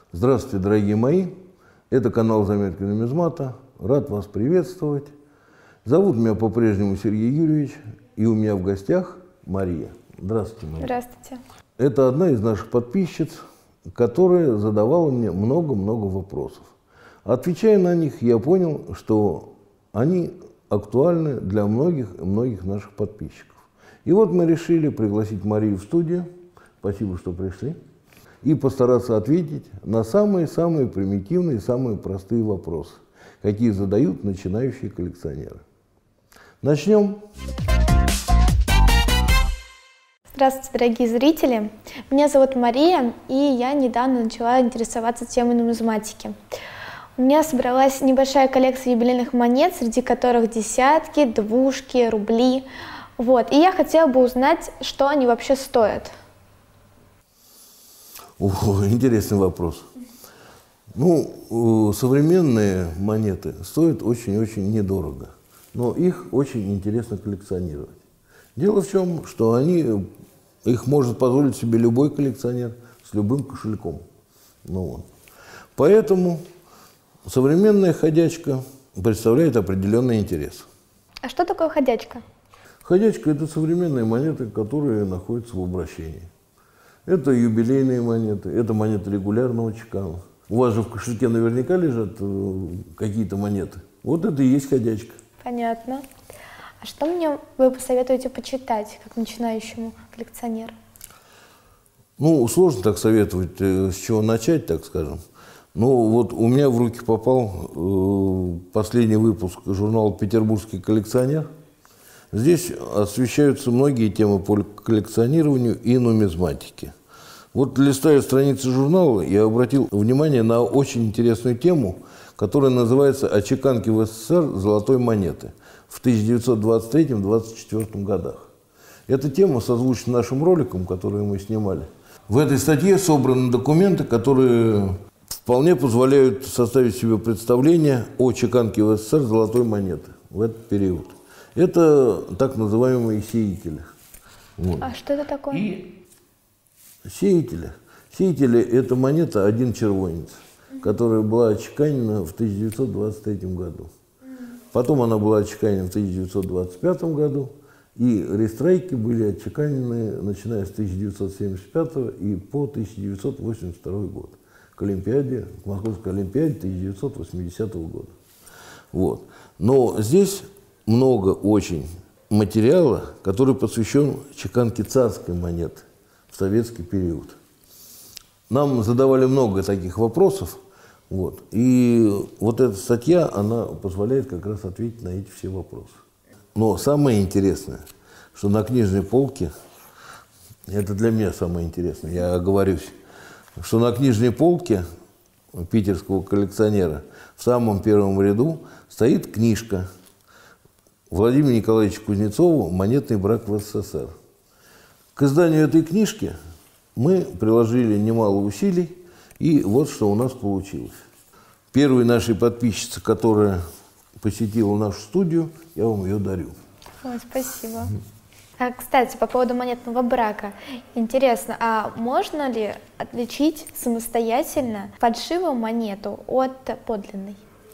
Здравствуйте, дорогие мои! Это канал «Заметки нумизмата». Рад вас приветствовать. Зовут меня по-прежнему Сергей Юрьевич, и у меня в гостях Мария. Здравствуйте, Мария. Здравствуйте. Это одна из наших подписчиц, которая задавала мне много-много вопросов. Отвечая на них, я понял, что они актуальны для многих наших подписчиков. И вот мы решили пригласить Марию в студию. Спасибо, что пришли. И постараться ответить на самые-самые примитивные, самые простые вопросы, какие задают начинающие коллекционеры. Начнем. Здравствуйте, дорогие зрители. Меня зовут Мария, и я недавно начала интересоваться темой нумизматики. У меня собралась небольшая коллекция юбилейных монет, среди которых десятки, двушки, рубли. Вот. И я хотела бы узнать, что они вообще стоят. Интересный вопрос. Современные монеты стоят очень-очень недорого, но их очень интересно коллекционировать. Дело в том, что их может позволить себе любой коллекционер с любым кошельком. Поэтому современная ходячка представляет определенный интерес. А что такое ходячка? Ходячка – это современные монеты, которые находятся в обращении. Это юбилейные монеты, это монеты регулярного чекана. У вас же в кошельке наверняка лежат какие-то монеты. Вот это и есть ходячка. Понятно. А что мне вы посоветуете почитать, как начинающему коллекционеру? Сложно так советовать, с чего начать, так скажем. Вот у меня в руки попал последний выпуск журнала «Петербургский коллекционер». Здесь освещаются многие темы по коллекционированию и нумизматике. Вот, листая страницы журнала, я обратил внимание на очень интересную тему, которая называется «О чеканке в СССР золотой монеты в 1923-1924 годах». Эта тема созвучна нашим роликам, которые мы снимали. В этой статье собраны документы, которые вполне позволяют составить себе представление о чеканке в СССР золотой монеты в этот период. Это так называемые сеятели. А что это такое? Сеятели. Сеятели – это монета «один червонец», которая была отчеканена в 1923 году. Потом она была отчеканена в 1925 году, и рестрайки были отчеканены, начиная с 1975 и по 1982 год, к Московской Олимпиаде 1980 года. Но здесь много очень материала, который посвящен чеканке царской монеты в советский период. Нам задавали много таких вопросов, и вот эта статья, она позволяет как раз ответить на эти все вопросы. Но самое интересное, что на книжной полке, это для меня самое интересное, я оговорюсь, что на книжной полке питерского коллекционера в самом первом ряду стоит книжка Владимира Николаевича Кузнецова «Монетный брак в СССР». К изданию этой книжки мы приложили немало усилий, и вот что у нас получилось. Первой нашей подписчице, которая посетила нашу студию, я вам ее дарю. Ой, спасибо. Кстати, по поводу монетного брака. Интересно, а можно ли отличить самостоятельно фальшивую монету от подлинной?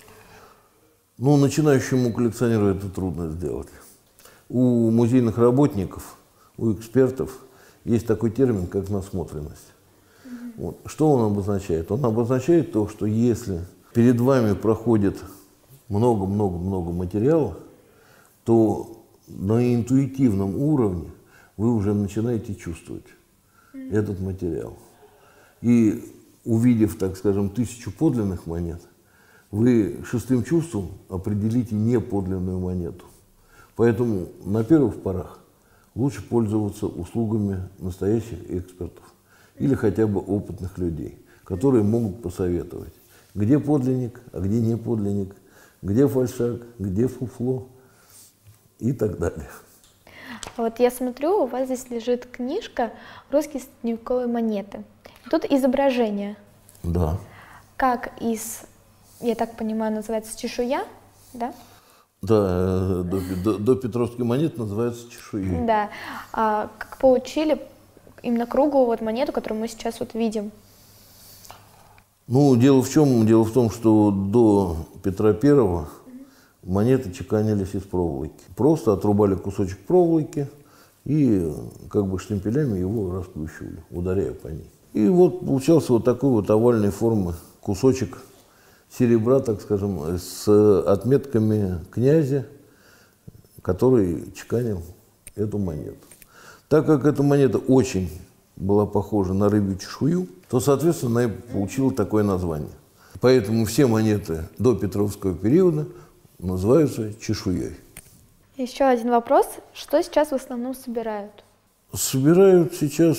Начинающему коллекционеру это трудно сделать. У музейных работников, у экспертов есть такой термин, как насмотренность. Что он обозначает? Он обозначает то, что если перед вами проходит много-много-много материала, то на интуитивном уровне вы уже начинаете чувствовать этот материал. И увидев, так скажем, 1000 подлинных монет, вы шестым чувством определите неподлинную монету. Поэтому на первых порах лучше пользоваться услугами настоящих экспертов или хотя бы опытных людей, которые могут посоветовать, где подлинник, а где не подлинник, где фальшак, где фуфло и так далее. Вот я смотрю, у вас здесь лежит книжка «Русские средневековые монеты». Тут изображение. Да. Как я так понимаю, называется чешуя, да? Да, до Петровской монеты называется чешуей. Да. Как получили именно круглую монету, которую мы сейчас видим? Ну, дело в чем? Дело в том, что до Петра Первого монеты чеканились из проволоки. Просто отрубали кусочек проволоки и как бы штемпелями его расплющивали, ударяя по ней. И вот получался вот такой вот овальной формы кусочек серебра, так скажем, с отметками князя, который чеканил эту монету. Так как эта монета очень была похожа на рыбью чешую, то, соответственно, она и получила такое название. Поэтому все монеты до Петровского периода называются чешуей. Еще один вопрос. Что сейчас в основном собирают? Собирают сейчас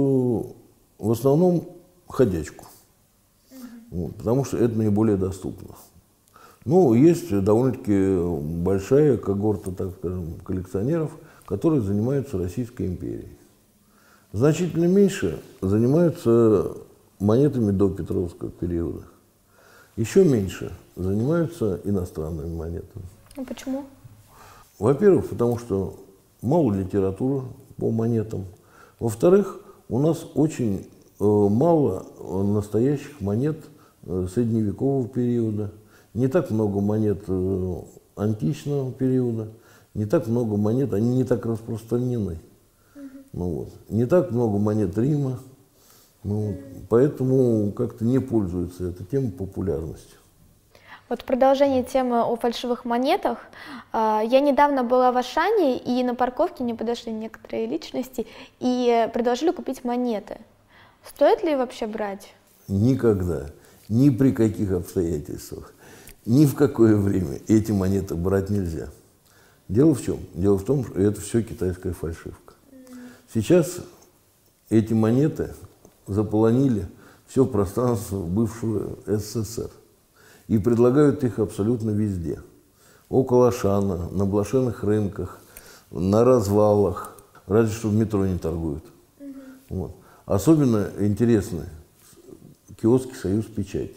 в основном ходячку, вот, потому что это наиболее доступно. Ну, есть довольно-таки большая когорта, так скажем, коллекционеров, которые занимаются Российской империей. Значительно меньше занимаются монетами до Петровского периода. Еще меньше занимаются иностранными монетами. Ну, почему? Во-первых, потому что мало литературы по монетам. Во-вторых, у нас очень мало настоящих монет средневекового периода. Не так много монет античного периода, не так много монет, они не так распространены. Ну, вот. Не так много монет Рима, ну, поэтому как-то не пользуется эта тема популярностью. Вот в продолжение темы о фальшивых монетах. Я недавно была в Ашане, и на парковке мне подошли некоторые личности и предложили купить монеты. Стоит ли вообще брать? Никогда, ни при каких обстоятельствах, ни в какое время эти монеты брать нельзя. Дело в чем? Дело в том, что это все китайская фальшивка. Сейчас эти монеты заполонили все пространство бывшего СССР и предлагают их абсолютно везде. Около Ашана, на блошиных рынках, на развалах, разве что в метро не торгуют. Вот. Особенно интересны киоски «Союз Печати».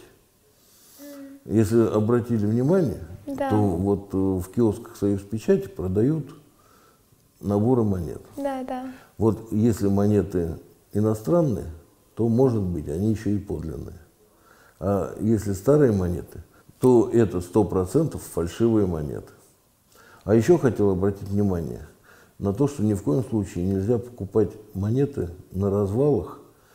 Если обратили внимание, Да. то вот в киосках «Союз Печати» продают наборы монет. Да, да. Вот если монеты иностранные, то, может быть, они еще и подлинные. А если старые монеты, то это 100% фальшивые монеты. А еще хотел обратить внимание на то, что ни в коем случае нельзя покупать монеты на развалах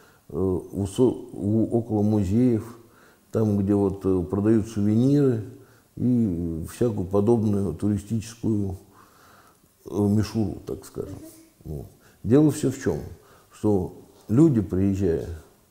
около музеев, там, где вот продают сувениры и всякую подобную туристическую мишуру, так скажем. Вот. Дело все в чем, что люди, приезжая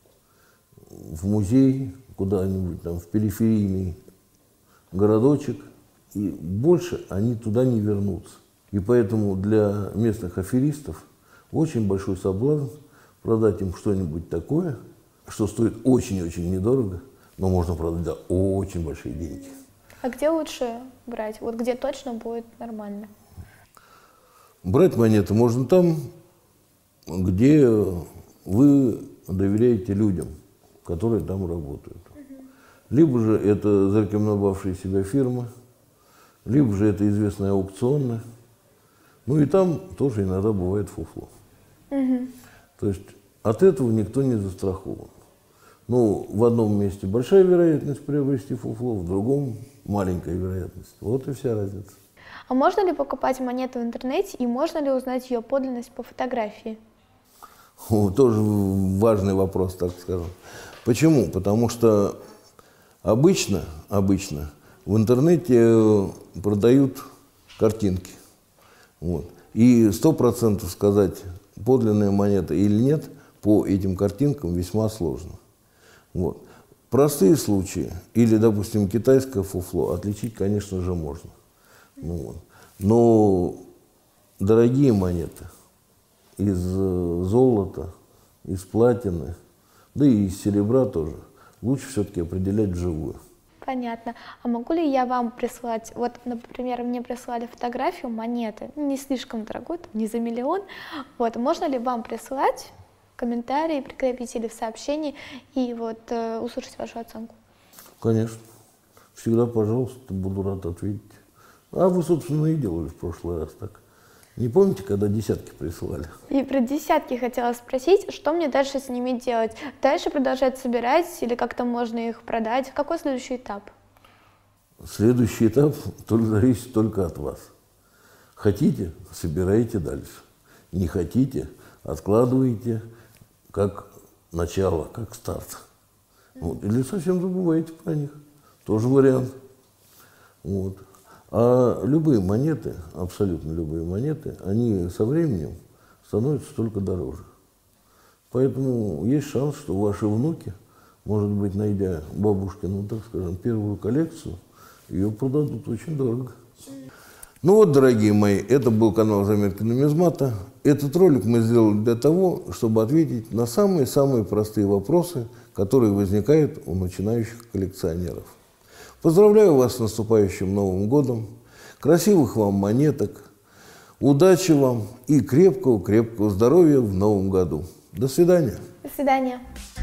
в музей, куда-нибудь там в периферийный городочек, и больше они туда не вернутся. И поэтому для местных аферистов очень большой соблазн продать им что-нибудь такое, что стоит очень-очень недорого, но можно продать за очень большие деньги. А где лучше брать? Вот где точно будет нормально? Брать монеты можно там, где вы доверяете людям, которые там работают. Либо же это зарекомендовавшие себя фирмы, либо же это известные аукционы. Ну и там тоже иногда бывает фуфло. То есть от этого никто не застрахован. Ну, в одном месте большая вероятность приобрести фуфло, в другом маленькая вероятность. Вот и вся разница. А можно ли покупать монету в интернете и можно ли узнать ее подлинность по фотографии? Тоже важный вопрос, так скажем. Почему? Потому что обычно в интернете продают картинки. Вот. И 100% сказать, подлинная монета или нет, по этим картинкам весьма сложно. Вот. Простые случаи, или, допустим, китайское фуфло, отличить, конечно же, можно. Ну, вот. Но дорогие монеты из золота, из платины, да и из серебра тоже, лучше все-таки определять вживую. Понятно. А могу ли я вам прислать, вот, например, мне прислали фотографию монеты, не слишком дорогой, там, не за миллион, вот, можно ли вам прислать комментарии, прикрепить или в сообщении и вот услышать вашу оценку? Конечно. Всегда, пожалуйста, буду рад ответить. А вы, собственно, и делали в прошлый раз так. Не помните, когда десятки присылали? И про десятки хотела спросить, что мне дальше с ними делать? Дальше продолжать собирать или как-то можно их продать? Какой следующий этап? Следующий этап зависит только от вас. Хотите – собираете дальше. Не хотите – откладываете как начало, как старт. Вот. Или совсем забываете про них. Тоже вариант. Вот. А любые монеты, абсолютно любые монеты, они со временем становятся только дороже. Поэтому есть шанс, что ваши внуки, может быть, найдя бабушкину, так скажем, первую коллекцию, ее продадут очень дорого. Ну вот, дорогие мои, это был канал «Заметки нумизмата». Этот ролик мы сделали для того, чтобы ответить на самые-самые простые вопросы, которые возникают у начинающих коллекционеров. Поздравляю вас с наступающим Новым годом, красивых вам монеток, удачи вам и крепкого-крепкого здоровья в Новом году. До свидания. До свидания.